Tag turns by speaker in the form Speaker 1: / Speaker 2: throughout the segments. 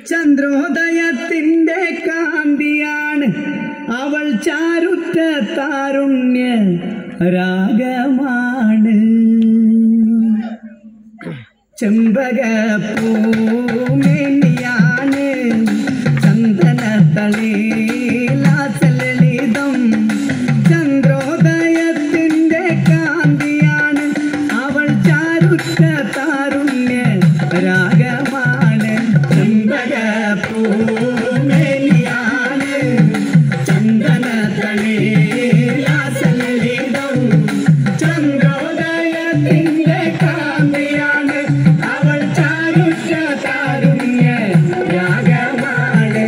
Speaker 1: ചന്ദ്രോദയത്തിന്റെ കാന്തിയാണ് അവൾ ചാരുറ്റ താരുണ്യ രാഗമാണ് ചെമ്പകപ്പൂമേനിയാണ് ചന്ദന തളിലാസലളിതം ചന്ദ്രോദയത്തിന്റെ കാന്തിയാണ് അവൾ ചാരുറ്റ താരുണ്യ രാഗമാണ് ചെമ്പകപ്പൂമേനിയാണ് ചന്ദന തളിലാസലളിതം ചന്ദ്രോദയത്തിന്റെ കാന്തിയാണ് അവൾ ചാരുറ്റ താരുണ്യ രാഗമാണ്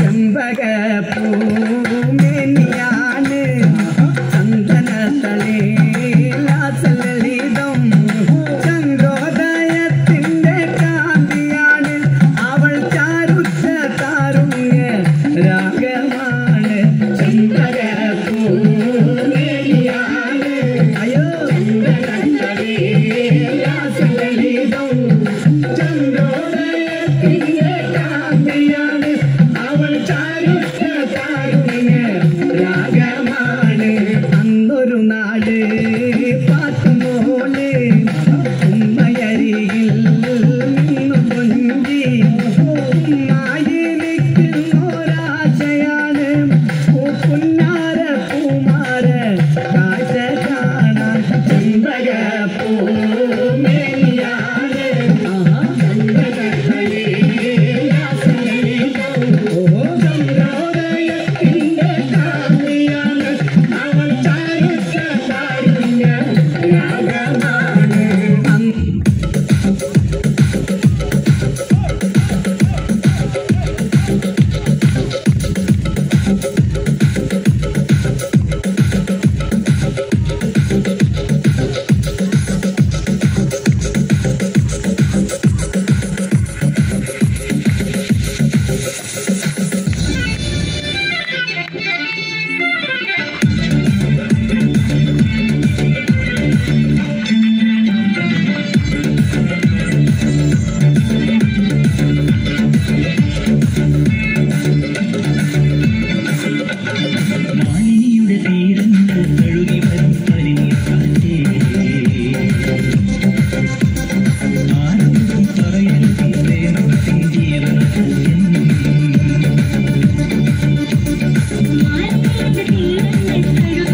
Speaker 1: ചെമ്പകപ്പൂമേനിയാണ് ചന്ദന തളിലാസലളിതം ചന്ദ്രോദയത്തിന്റെ കാന്തിയാണ് അവൾ ചാരുറ്റ താരുണ്യ രാഗമാണ് ചെമ്പകപ്പൂമേനിയാണ് അയ്യോ ചന്ദന തളിലാസലളിതം ചന്ദ്രോദയത്തിന്റെ